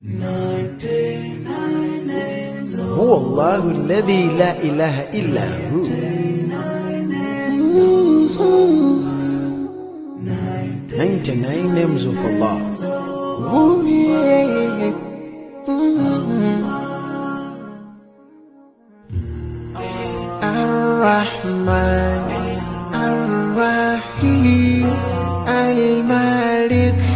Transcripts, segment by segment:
هو الله الذي لا إله إلا هو. 99 names of Allah. Ooh, yeah. Ar-Rahman, Ar-Rahim, Al-Malik,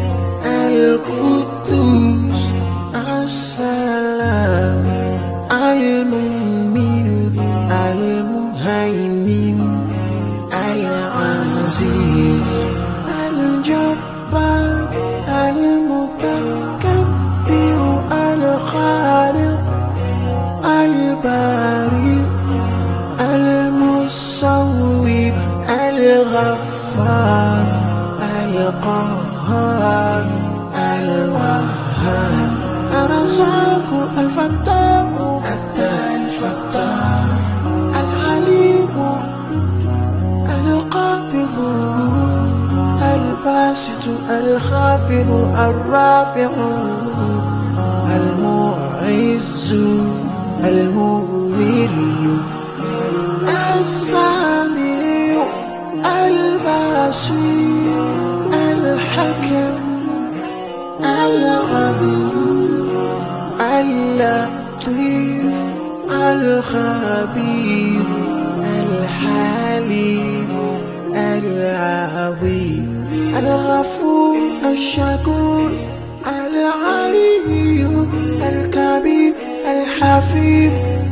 Al-Quddus, As-Salam, Al-Mu'min, Al-Muhaymin, Al-Aziz, Al-Jabbar, Al-Mutakabbir, Al-Khaliq, Al-Bari, Al-Musawwir, Al-Ghaffar, Al-Qahhar, Al-Wahhab, Ar-Razzaq, Al-Fattah, Al-Fattah, Al-Alim, Al-Qabid, Al-Basit, Al-Khafid, Al-Rafi', Al-Mu'izz, Al-Mudhill, السميع البصير الحكم العليم اللطيف الخبير الحليم العظيم الغفور الشكور العلي الكبير الحفيظ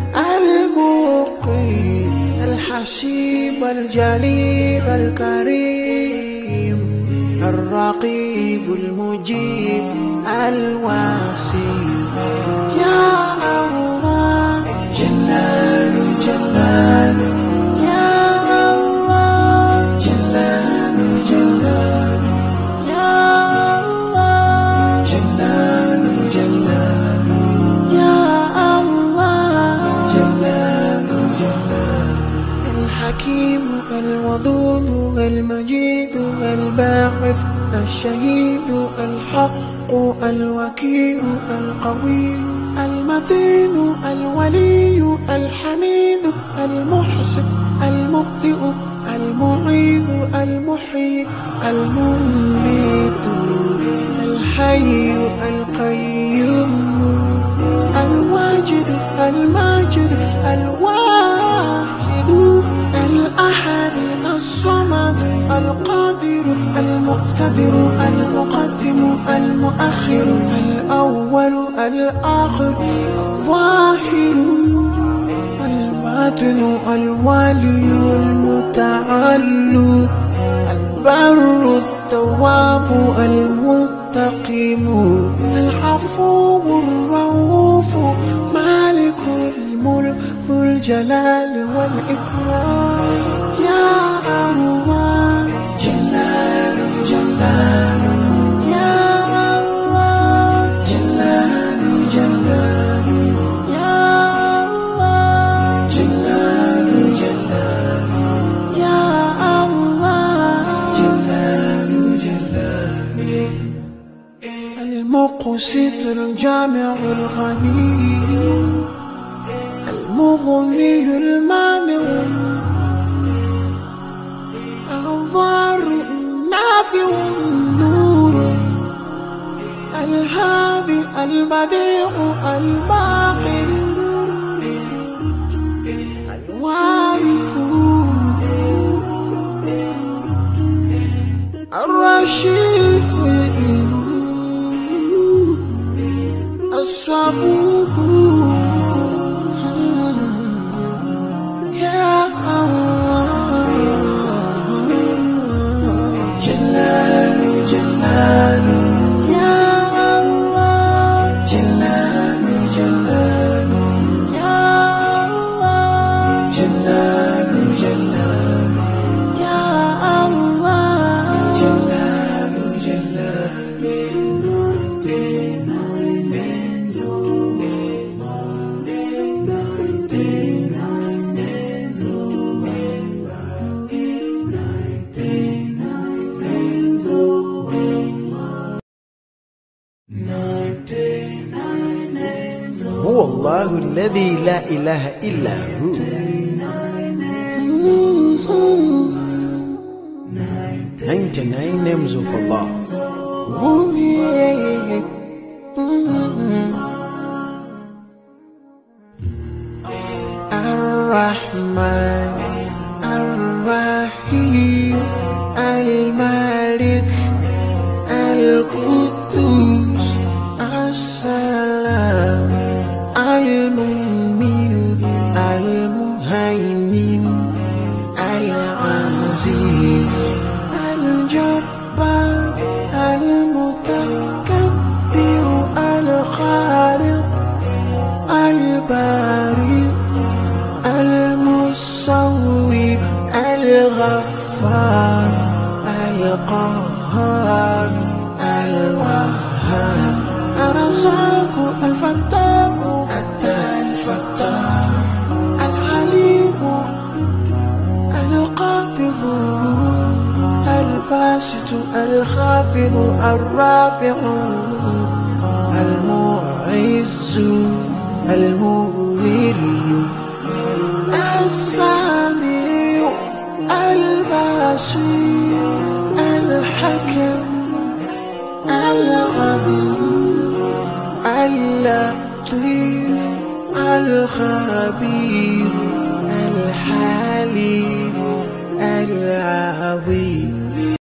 المقيم الحسيب الجليل الكريم الرقيب المجيب الواسع. يا الله جلال جلال، يا الله جلال جلال، يا الله جلال جلال، يا الله جلال جلال. الحكيم الودود المجيد الباعث الشهيد الحق الوكيل القوي المتين الولي الحميد المحسن المبدئ المعيد المحيي المميت الحي القيوم الواجد الماجد الواحد الأحد الصمد القادر المقتدر المقدم المؤخر الأول الآخر الظاهر الباطن الوالي المتعالي البر التواب المنتقم العفو الرؤوف مالك الملك ذو الجلال والإكرام. يا الله جلال جلال، يا الله جلال جلال، يا الله جلال جلال، يا الله جلال جلال. المقسط الجامع الغني المغني المانع الضار النافع النور الهادي البديع الباقي الوارث الرشيد الصبور. يا الله جلال جلال، يا الله جلال جلال، يا الله جلال جلال، يا الله جلال جلال. هو الله الذي لا إله إلا هو. 99 names of Allah. Ooh, yeah. Ar-Rahman, Ar-Rahim, Al-Malik, Al-Quddus, As-Salam, Al-Mu'min, Al-Muhaymin, Al-Aziz, Al-Jabbar, Al-Mutakabbir, Al-Khaliq, Al-Bari, Al-Musawwir, Al-Ghaffar, Al-Qahhar, Al-Wahhab, Ar-Razzaq, Al-Fattah, Al-Fattah, Al-Alim, Al-Qabid, Al-Basit, Al-Khafid, Al-Rafi', Al-Mu'izz, Al-Mudhill, السميع البصير الحكم العليم اللطيف الخبير الحليم العظيم.